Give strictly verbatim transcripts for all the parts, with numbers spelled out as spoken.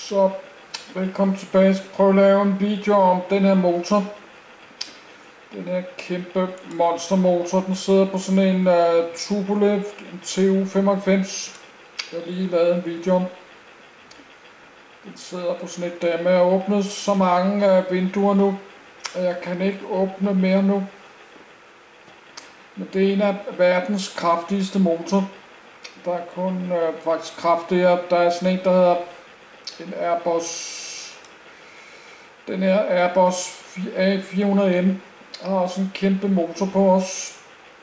Så velkommen tilbage. Jeg skal prøve at lave en video om den her motor. Den her kæmpe monstermotor. Den sidder på sådan en uh, Turbolift, en T U femoghalvfems. Jeg har lige lavet en video om. Den sidder på sådan et dæmme. Jeg har åbnet så mange uh, vinduer nu, at jeg kan ikke åbne mere nu. Men det er en af verdens kraftigste motor. Der er kun uh, faktisk kraftigere. Der er sådan en, der hedder en Airbus. Den her Airbus A fire hundrede M har også en kæmpe motor på os.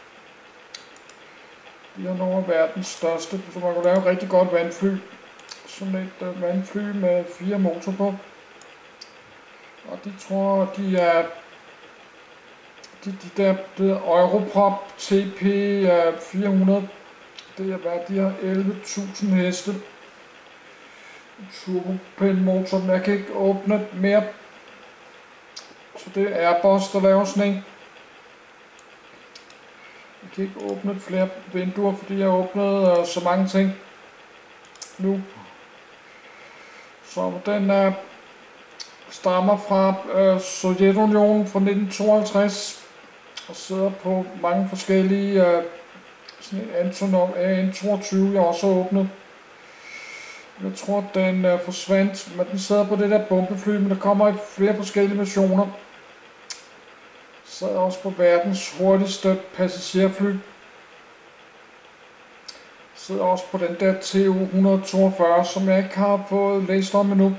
De har nogle af verdens største, så man kan lave et rigtig godt vandfly. Sådan et uh, vandfly med fire motor på. Og de tror, de er de, de der, det er Europrop T P fire hundrede. Det er hvad, de har elleve tusind heste. Turbopælmotor, men jeg kan ikke åbne mere. Så det er Airbus, der laver sådan en. Jeg kan ikke åbne flere vinduer, fordi jeg har åbnet uh, så mange ting nu. Så den uh, stammer fra uh, Sovjetunionen fra nitten tooghalvtreds og sidder på mange forskellige uh, sådan en Antonov A N toogtyve, jeg også har åbnet. Jeg tror, den uh, forsvandt, men den sidder på det der bombefly, men der kommer i flere forskellige versioner. Sad også på verdens hurtigste passagerfly. Sidder også på den der T U et hundrede toogfyrre, som jeg ikke har fået læst om endnu.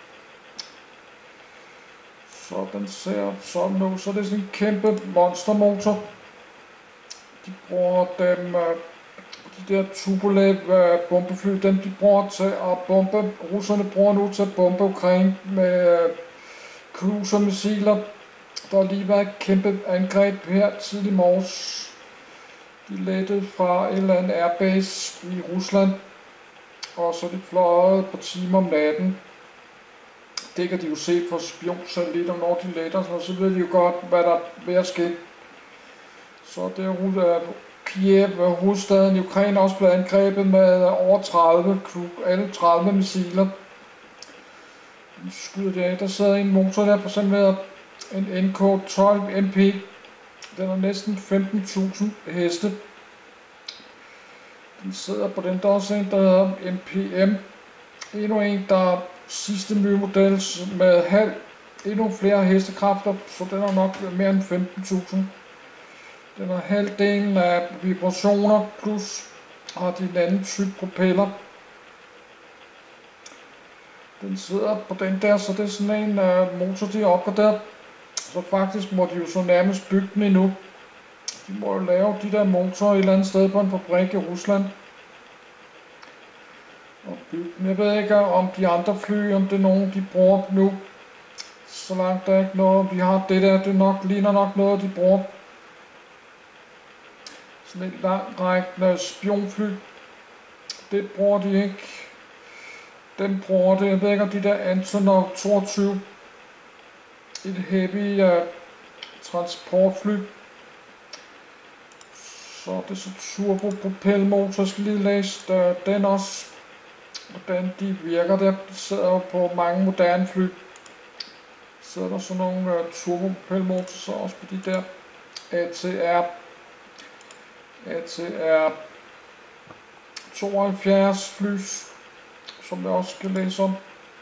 Så den ser sådan nu. Så det er sådan en kæmpe monstermotor. De bruger dem, de der Tupolev bombefly, dem de bruger til at bombe. Russerne bruger nu til at bombe Ukraine med cruiser-missiler. Der har lige været et kæmpe angreb her tidlig morges. De lettede fra en eller anden airbase i Rusland, og så de fløjet på timer om natten. Det kan de jo se for spionsatellitter, når de letter, så ved de jo godt, hvad der er ved at ske. Så det er Kiev, hovedstaden i Ukraine, også blevet angrebet med over tredive, alle tredive missiler. De skyder det af. Der sidder en motor der, for eksempel en N K tolv M P. Den er næsten femten tusind heste. Den sidder på den, der også en, der hedder M P M. Endnu en, der er sidste nye model med halv, endnu flere hestekræfter, så den er nok mere end femten tusind. Den har halvdelen af vibrationer, plus har de en anden type propeller. Den sidder på den der, så det er sådan en uh, motor, de er opgraderet. Så faktisk må de jo så nærmest bygge den endnu. De må jo lave de der motorer et eller andet sted på en fabrik i Rusland. Og bygge den. Jeg ved ikke om de andre fly, om det er nogen de bruger nu. Så langt der er ikke noget. Vi har det der, det nok, ligner nok noget de bruger. Sådan et langtrækkende spionfly. Det bruger de ikke. Den bruger det. Jeg ved ikke om de der Antonov toogtyve. Et heavy uh, transportfly. Så det er så turbopropelmotor. Jeg skal lige læse uh, den også. Hvordan de virker der. De sidder jo på mange moderne fly. Så er der sådan nogle uh, turbopropelmotor, så også på de der A T R A T R tooghalvfjerds fly, som jeg også skal læse om.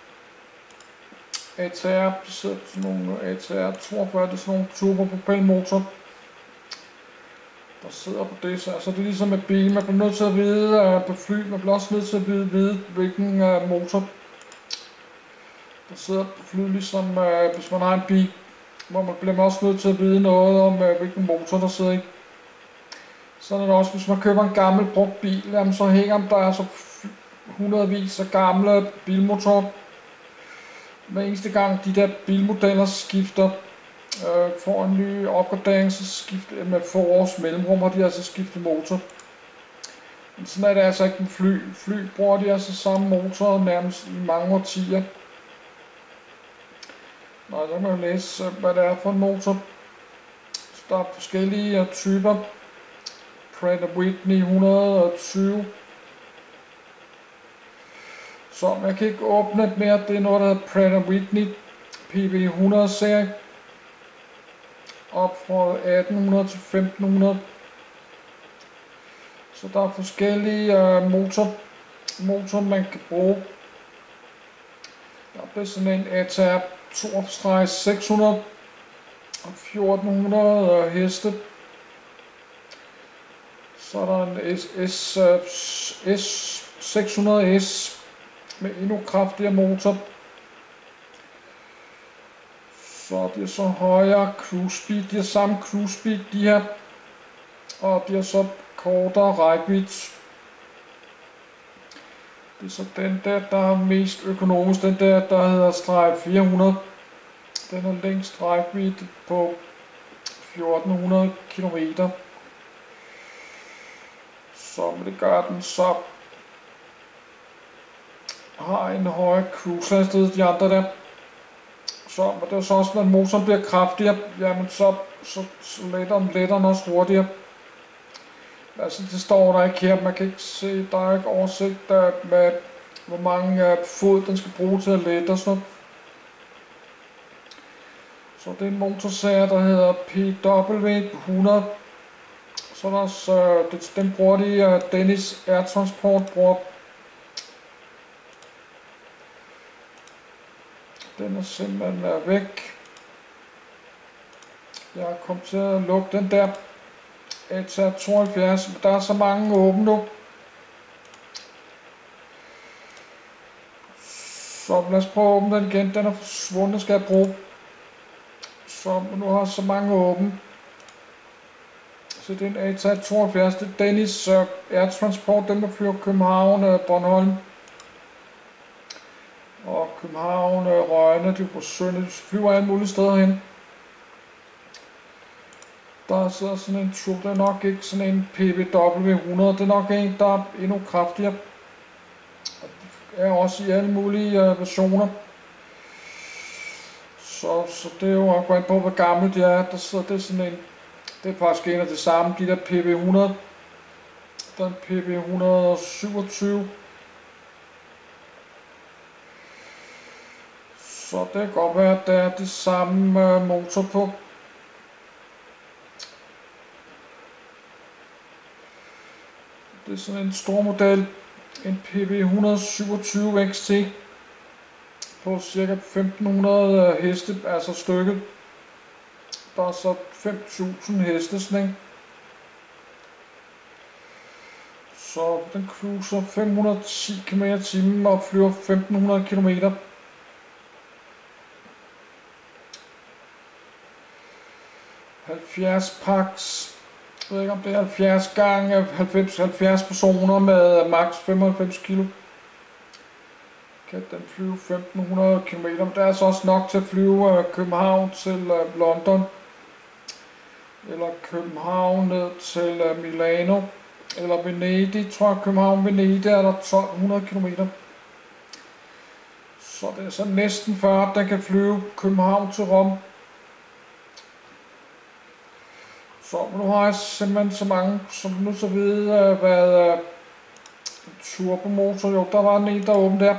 A T R, de sidder på sådan nogle A T R toogfyrre, det er sådan nogle turbopropelmotor, der sidder på det. Så altså, det er ligesom med bil, man bliver nødt til at vide uh, på fly, man bliver også nødt til at vide, vide hvilken uh, motor der sidder på fly, ligesom uh, hvis man har en bil, hvor man bliver også nødt til at vide noget om uh, hvilken motor der sidder i. Sådan er det også, hvis man køber en gammel brugt bil, jamen, så hænger der altså hundredvis af gamle bilmotorer. Hver eneste gang de der bilmodeller skifter, øh, får en ny opgradering, så skifter med få års mellemrum, har de altså skiftet motor. Men sådan er det altså ikke en fly. Fly bruger de altså samme motor nærmest i mange årtier. Nå, så kan man læse, hvad det er for en motor. Så der er forskellige uh, typer. Pratt and Whitney et hundrede og tyve. Så jeg kan ikke åbne det mere. Det er noget, der hedder Pratt Whitney P V hundrede serie. Op fra atten hundrede til femten hundrede. Så der er forskellige øh, motor, motor, man kan bruge. Der er sådan en A T R to seks hundrede og fjorten hundrede heste. Så er der en S, S, S seks hundrede S med endnu kraftigere motor. Så de er så højere cruise speed, de har samme cruise speed de her, og de har så kortere rækkevidde. Det er så den der, der er mest økonomisk, den der, der hedder streg fire hundrede. Den har længst rækkevidde på fjorten hundrede kilometer. Så det gør den så har en høj cruise hastighed, de andre der. Så men det er så også, når motoren bliver kraftigere, jamen så, så, så letter den letter den også hurtigere. Altså det står der ikke her, man kan ikke se, der er ikke oversigt med hvor mange uh, fod den skal bruge til at lette og sådan noget. Så det er en motorserie, der hedder P W hundrede. Så der er også, uh, det, den bruger de, uh, Dennis Air Transport bruger. Den er simpelthen uh, væk. Jeg er kommet til at lukke den der A T R tooghalvfjerds, men der er så mange åbne nu. Så lad os prøve at åbne den igen. Den er forsvundet, skal jeg bruge. Så nu har jeg så mange åbne. Så det er en A T R tooghalvfjerds. Det er Dennis uh, Air Transport. Den der flyver København, uh, Bornholm. Og København, uh, Rønne, de flyver alle mulige steder hen. Der sidder sådan en tur, det er nok ikke sådan en P W hundrede, det er nok en, der er endnu kraftigere. Og de er også i alle mulige uh, versioner. Så, så det er jo at gå ind på, hvor gammel de er. Der sidder det sådan en, det er faktisk en af det samme, de der P W hundrede. Der er en P W et hundrede og syvogtyve. Så det kan godt være, at der er det samme uh, motor på. Det er sådan en stor model, en P W et hundrede og syvogtyve X T på cirka femten hundrede heste, altså stykket. Der er så fem tusind heste sådan en. Så den cruiser fem hundrede og ti kilometer i timen og flyver femten hundrede kilometer. halvfjerds pax. Jeg ved ikke om det er halvfjerds gange halvfems, halvfjerds personer med max femoghalvfems kilo. Kan den flyve femten hundrede kilometer, men det er altså også nok til at flyve København til London. Eller København ned til Milano. Eller Venedig, tror jeg København Venedig er der tolv hundrede kilometer. Så det er så næsten før, at den kan flyve København til Rom. Så nu har jeg simpelthen så mange, som nu så ved, hvad uh, turbomotor, jo, der var en, der åben der.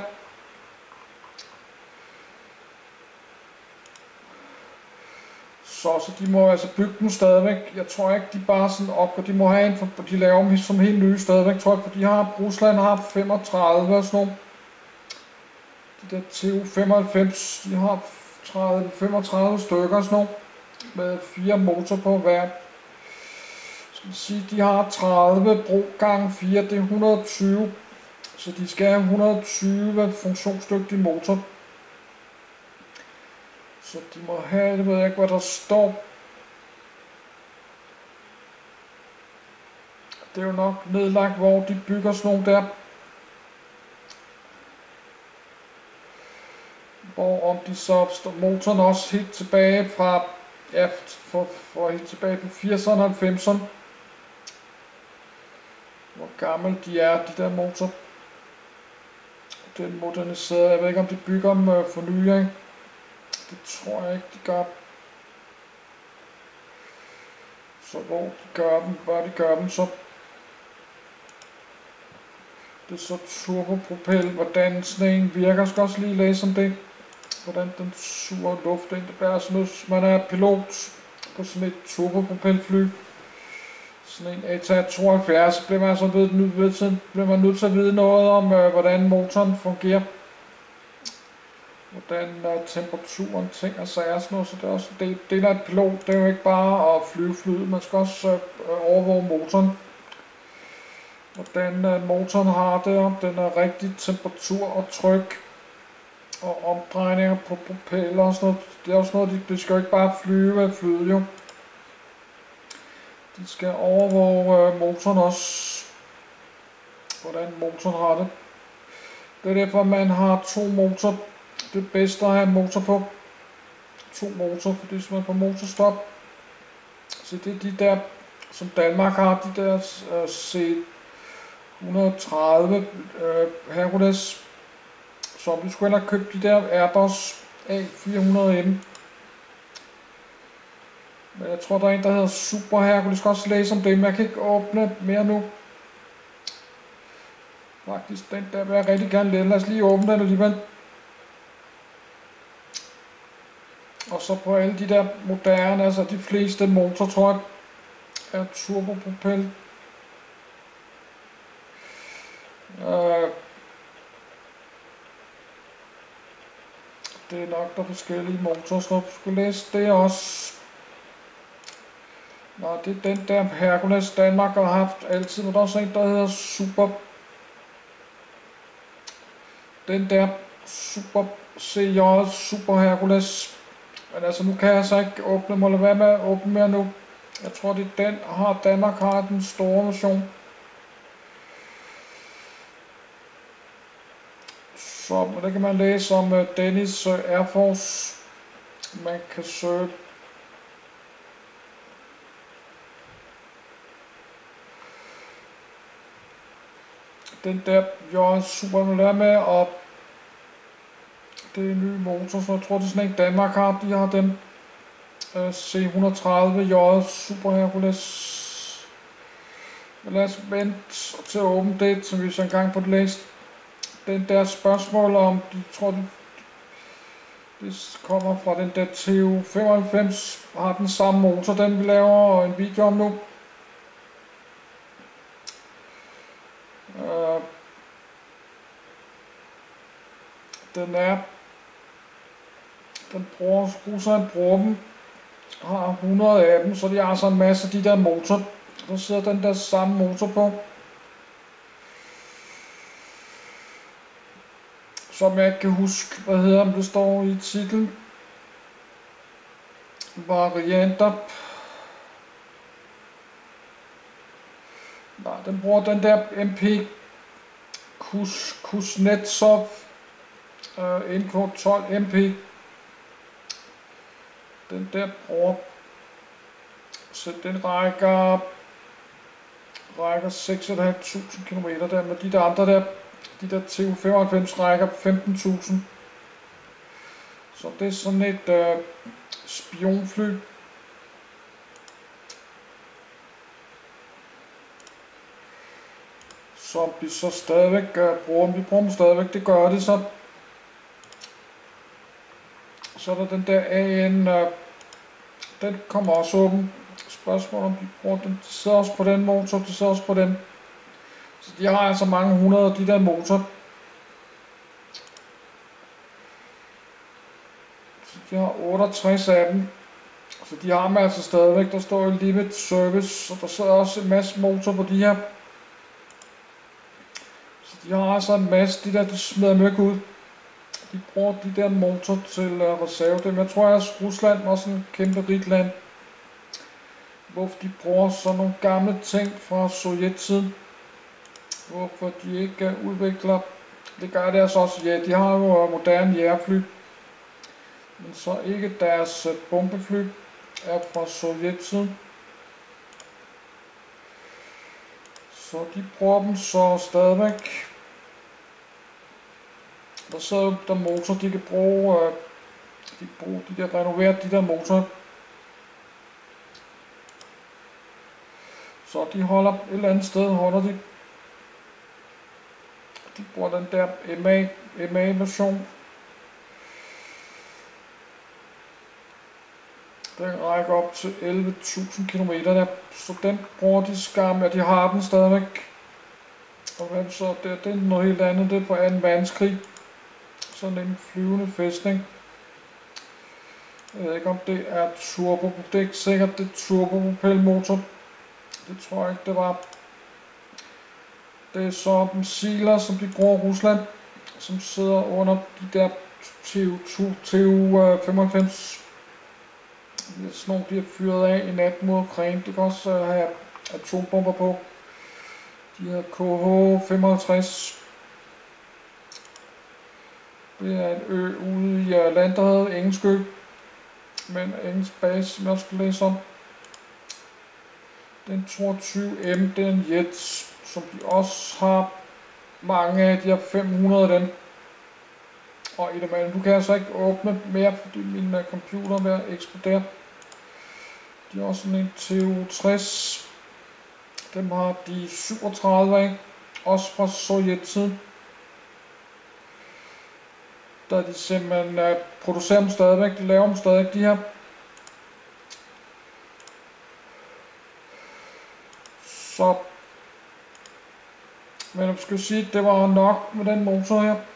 Så, så de må altså bygge dem stadigvæk. Jeg tror ikke, de bare sådan op, og de må have en, for de laver dem som helt nye stadigvæk, tror jeg, for de har, Rusland har femogtredive og sådan nogle. De der T U femoghalvfems, de har tredive, femogtredive stykker og sådan nogle, med fire motor på hver. Skal vi sige, de har tredive brug gange fire, det er et hundrede og tyve. Så de skal have et hundrede og tyve funktionsdygtige motor. Så de må have, jeg ved ikke hvad der står. Det er jo nok nedlagt, hvor de bygger sådan nogle der. Hvor om de så opstår motoren også helt tilbage fra, ja, for, for helt tilbage fra firserne og halvfemserne. Hvor gamle de er, de der motor. Den moderniserede, jeg ved ikke om de bygger dem øh, for nye, det tror jeg ikke de gør. Så hvor de gør dem, hvor de gør dem så. Det er så turbopropel, hvordan sådan en virker. Jeg skal også lige læse om det. Hvordan den suger luft ind. Det er sådan, hvis man er pilot på sådan et turbopropelfly. Sådan en A T R tooghalvfjerds, så bliver man altså nødt, bliver man nødt til at vide noget om, øh, hvordan motoren fungerer. Hvordan uh, temperaturen, ting og sager, sådan noget. Så det er også en del af et pilot. Det er jo ikke bare at flyve flyet, man skal også uh, overvåge motoren. Hvordan uh, motoren har det, om den er rigtig temperatur og tryk og omdrejninger på propeller og sådan noget. Det er også noget, de, de skal jo ikke bare flyve flyet jo. De skal overvåge uh, motoren også, hvordan motoren har det. Det er derfor, man har to motorer. Det er bedst at have en motor på. To motorer, fordi hvis man er på motorstop. Så det er de der, som Danmark har, de der uh, C et hundrede og tredive uh, Hercules. Så vi skulle have købt de der Airbus A fire hundrede M. Men jeg tror, der er en, der hedder Super Hercules. Jeg skal også læse om det, men jeg kan ikke åbne mere nu. Faktisk, den der vil jeg rigtig gerne læse. Lad os lige åbne den alligevel. Og så på alle de der moderne, altså de fleste motor, tror jeg, er turbopropel. Øh, det er nok der forskellige motorstop. Jeg skulle læse det også. Nå, det er den der Hercules Danmark har haft altid, men der er også en, der hedder Super. Den der Super C J Super Hercules. Men altså, nu kan jeg så ikke åbne, må lade være med at åbne mere nu. Jeg tror, det er den, har Danmark har den store version. Så der kan man læse om uh, Dennis uh, Air Force. Man kan søge. Den der, jeg er super med med, og det er en ny motor, så jeg tror, det er sådan en Danmark har. De har den uh, C et hundrede og tredive J Super Hercules. Men lad os vente til at åbne det, så vi så engang på det læst. Den der spørgsmål om, de tror, det, det kommer fra den der T U femoghalvfems, har den samme motor, den vi laver en video om nu. Uh, den er, den bruger, russeren bruger dem, har hundrede af dem, så de har så en masse af de der motor. Der sidder den der samme motor på. Som jeg ikke kan huske, hvad hedder om det står i titlen. Varianter. Nej, den bruger den der M P Kus, Kuznetsov uh, N K tolv M P. Den der bruger, så den rækker, rækker seks tusind fem hundrede kilometer der, med de der andre der. De der T U femoghalvfems rækker femten tusind. Så det er sådan et øh, spionfly. Som vi så stadigvæk øh, bruger. Vi bruger dem stadigvæk, det gør det så. Så er der den der A N. Øh, den kommer også åben. Spørgsmål om de bruger den. De sidder også på den motor, de sidder også på den. Så de har altså mange hundrede af de der motor. Så de har otteogtres af dem. Så de har dem altså stadigvæk. Der står i limit service, så der sidder også en masse motor på de her. Så de har altså en masse, de der, de smider dem ikke ud. De bruger de der motor til uh, reserve dem. Jeg tror også Rusland var sådan et kæmpe rigt land. Hvorfor de bruger sådan nogle gamle ting fra sovjettiden. Hvorfor de ikke udvikler, det gør det altså også, ja, de har jo moderne jægerfly, men så ikke deres bombefly er fra sovjettiden. Så de bruger dem så stadigvæk. Der sidder der motor, de kan bruge, de bruger de der renoveret de der motorer. Så de holder et eller andet sted, holder de. bruger den der M A, M A-version. Den rækker op til elleve tusind kilometer der, så den bruger de skam, ja de har den stadigvæk. Og hvad så, det, det er noget helt andet, det er fra anden verdenskrig. Sådan en flyvende fæstning. Jeg ved ikke om det er turbo, det er ikke sikkert det er turbopropelmotor. Det tror jeg ikke det var. Det er så missiler, som de bruger i Rusland, som sidder under de der T U femoghalvfems. Det er sådan nogle, de har fyret af i nat mod Ukraine. Det kan også uh, have atombomber på. De her K H femoghalvtreds. Det er en ø ude i uh, Atlanterhavet, engelsk ø. Med en engelsk base, som jeg skal læse om. Den toogtyve M, det er en jet, som de også har mange af. De har fem hundrede af dem. Og i dem af dem, du kan altså ikke åbne mere, fordi min uh, computer er ved at eksplodere. De har også sådan en T U tres. Dem har de syvogtredive af. Også fra sovjettiden. Der er de simpelthen uh, producerer dem stadigvæk. De laver dem stadigvæk, de her. Så. Men jeg skal sige, det var nok med den motor her.